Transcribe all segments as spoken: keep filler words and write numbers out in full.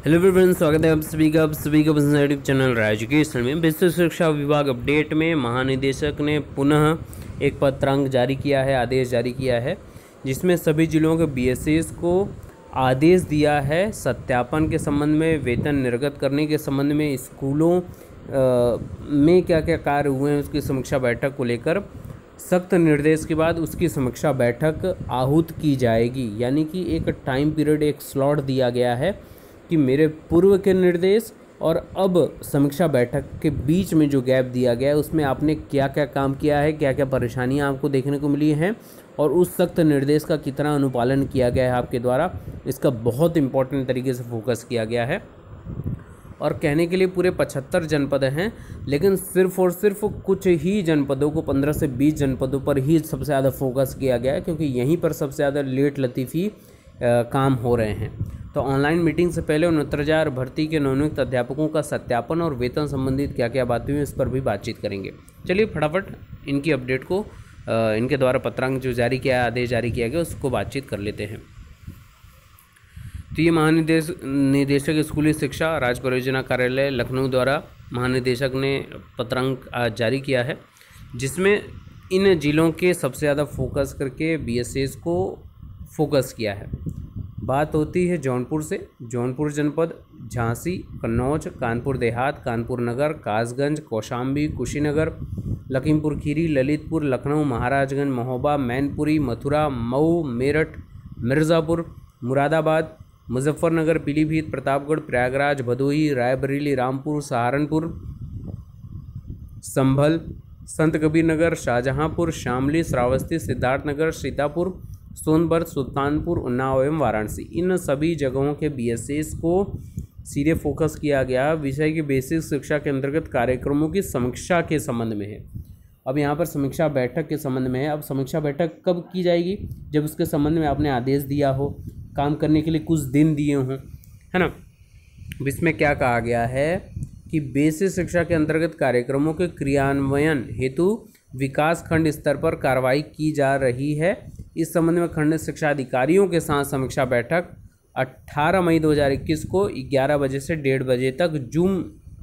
Hello everyone, स्वागत है आप सभी का आप सभी का अपने यूट्यूब चैनल एजुकेशन में। विश्व शिक्षा विभाग अपडेट में महानिदेशक ने पुनः एक पत्रांक जारी किया है, आदेश जारी किया है, जिसमें सभी जिलों के बीएसएस को आदेश दिया है सत्यापन के संबंध में, वेतन निर्गत करने के संबंध में, स्कूलों में क्या क्या कार्य हुए हैं उसकी समीक्षा बैठक को लेकर सख्त निर्देश के बाद उसकी समीक्षा बैठक आहूत की जाएगी। यानी कि एक टाइम पीरियड, एक स्लॉट दिया गया है कि मेरे पूर्व के निर्देश और अब समीक्षा बैठक के बीच में जो गैप दिया गया है उसमें आपने क्या क्या काम किया है, क्या क्या परेशानियां आपको देखने को मिली हैं और उस सख्त निर्देश का कितना अनुपालन किया गया है आपके द्वारा, इसका बहुत इंपॉर्टेंट तरीके से फोकस किया गया है। और कहने के लिए पूरे पचहत्तर जनपद हैं, लेकिन सिर्फ और सिर्फ कुछ ही जनपदों को, पंद्रह से बीस जनपदों पर ही सबसे ज़्यादा फोकस किया गया है, क्योंकि यहीं पर सबसे ज़्यादा लेट लतीफ़ी काम हो रहे हैं। तो ऑनलाइन मीटिंग से पहले उनहत्तर हज़ार भर्ती के नवनियुक्त अध्यापकों का सत्यापन और वेतन संबंधित क्या क्या बातें हुई इस पर भी बातचीत करेंगे। चलिए फटाफट इनकी अपडेट को, इनके द्वारा पत्रांक जो जारी किया है, आदेश जारी किया गया, उसको बातचीत कर लेते हैं। तो ये महानिदेश निदेशक स्कूली शिक्षा राज्य परियोजना कार्यालय लखनऊ द्वारा महानिदेशक ने पत्रांक आज जारी किया है, जिसमें इन जिलों के सबसे ज़्यादा फोकस करके बीएसएस को फोकस किया है। बात होती है जौनपुर से, जौनपुर जनपद, झांसी, कन्नौज, कानपुर देहात, कानपुर नगर, कासगंज, कौशाम्बी, कुशीनगर, लखीमपुर खीरी, ललितपुर, लखनऊ, महाराजगंज, महोबा, मैनपुरी, मथुरा, मऊ, मेरठ, मिर्ज़ापुर, मुरादाबाद, मुजफ्फरनगर, पीलीभीत, प्रतापगढ़, प्रयागराज, भदोही, रायबरेली, रामपुर, सहारनपुर, संभल, संत कबीर नगर, शाहजहांपुर, शामली, श्रावस्ती, सिद्धार्थनगर, सीतापुर, सोनभद्र, सुल्तानपुर, उन्नाव एवं वाराणसी, इन सभी जगहों के बीएसएस को सीधे फोकस किया गया विषय की बेसिक शिक्षा के अंतर्गत कार्यक्रमों की समीक्षा के संबंध में है। अब यहाँ पर समीक्षा बैठक के संबंध में है। अब समीक्षा बैठक कब की जाएगी? जब उसके संबंध में आपने आदेश दिया हो, काम करने के लिए कुछ दिन दिए हों, है ना। इसमें क्या कहा गया है कि बेसिक शिक्षा के अंतर्गत कार्यक्रमों के क्रियान्वयन हेतु विकास खंड स्तर पर कार्रवाई की जा रही है। इस संबंध में खंड शिक्षा अधिकारियों के साथ समीक्षा बैठक अठारह मई दो हज़ार इक्कीस को ग्यारह बजे से डेढ़ बजे तक जूम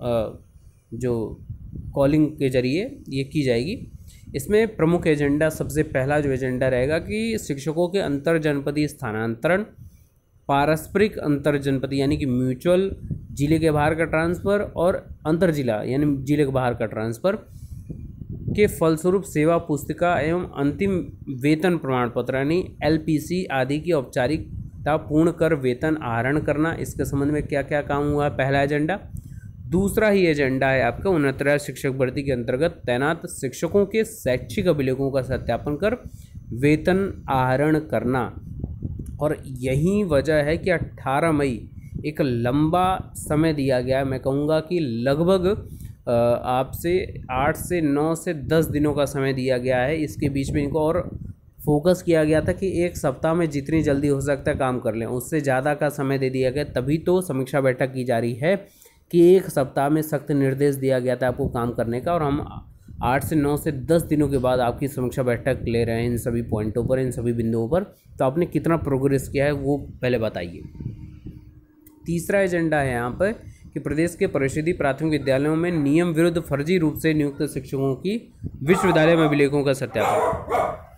जो कॉलिंग के जरिए ये की जाएगी। इसमें प्रमुख एजेंडा, सबसे पहला जो एजेंडा रहेगा कि शिक्षकों के अंतर जनपदीय स्थानांतरण, पारस्परिक अंतर जनपदीय यानी कि म्यूचुअल, जिले के बाहर का ट्रांसफ़र और अंतर जिला यानी जिले के बाहर का ट्रांसफ़र के फलस्वरूप सेवा पुस्तिका एवं अंतिम वेतन प्रमाण पत्र यानी एलपीसी आदि की औपचारिकता पूर्ण कर वेतन आहरण करना। इसके संबंध में क्या क्या काम हुआ है, पहला एजेंडा। दूसरा ही एजेंडा है आपका उनहत्तर शिक्षक भर्ती के अंतर्गत तैनात शिक्षकों के शैक्षिक अभिलेखों का सत्यापन कर वेतन आहरण करना। और यही वजह है कि अट्ठारह मई एक लंबा समय दिया गया है। मैं कहूँगा कि लगभग आपसे आठ से नौ से दस दिनों का समय दिया गया है। इसके बीच में इनको और फोकस किया गया था कि एक सप्ताह में जितनी जल्दी हो सकता है काम कर लें, उससे ज़्यादा का समय दे दिया गया। तभी तो समीक्षा बैठक की जा रही है कि एक सप्ताह में सख्त निर्देश दिया गया था आपको काम करने का, और हम आठ से नौ से दस दिनों के बाद आपकी समीक्षा बैठक ले रहे हैं इन सभी पॉइंटों पर, इन सभी बिंदुओं पर। तो आपने कितना प्रोग्रेस किया है वो पहले बताइए। तीसरा एजेंडा है यहाँ पर कि प्रदेश के परिषदीय प्राथमिक विद्यालयों में नियम विरुद्ध फर्जी रूप से नियुक्त शिक्षकों की विश्वविद्यालय में अभिलेखों का सत्यापन।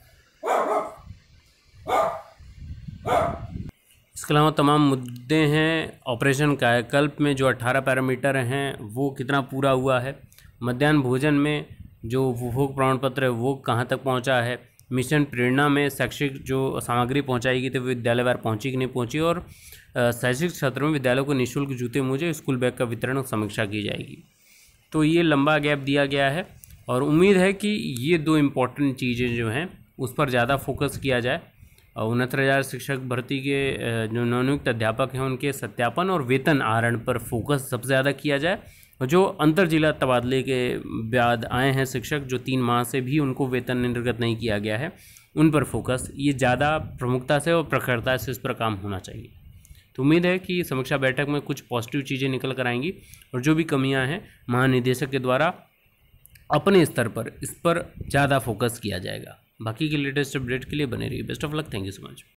इसके अलावा तमाम मुद्दे हैं। ऑपरेशन कायाकल्प में जो अठारह पैरामीटर हैं वो कितना पूरा हुआ है, मध्याह्न भोजन में जो उपभोग प्रमाण पत्र है वो कहाँ तक पहुँचा है, मिशन प्रेरणा में शैक्षिक जो सामग्री पहुंचाई गई थी वो विद्यालय वार पहुंची कि नहीं पहुंची, और शैक्षिक क्षेत्र में विद्यालयों को निःशुल्क जूते मोजे स्कूल बैग का वितरण समीक्षा की जाएगी। तो ये लंबा गैप दिया गया है और उम्मीद है कि ये दो इम्पॉर्टेंट चीज़ें जो हैं उस पर ज़्यादा फोकस किया जाए। उनहत्तर हज़ार शिक्षक भर्ती के जो नवनियुक्त अध्यापक हैं उनके सत्यापन और वेतन आहरण पर फोकस सबसे ज़्यादा किया जाए। और जो अंतर जिला तबादले के बाद आए हैं शिक्षक, जो तीन माह से भी उनको वेतन निर्गत नहीं किया गया है, उन पर फोकस ये ज़्यादा प्रमुखता से और प्रखरता से इस पर काम होना चाहिए। तो उम्मीद है कि समीक्षा बैठक में कुछ पॉजिटिव चीज़ें निकल कर आएंगी और जो भी कमियां हैं महानिदेशक के द्वारा अपने स्तर पर इस पर ज़्यादा फोकस किया जाएगा। बाकी के लेटेस्ट अपडेट के लिए बने रहिए। Best of luck, thank you so much.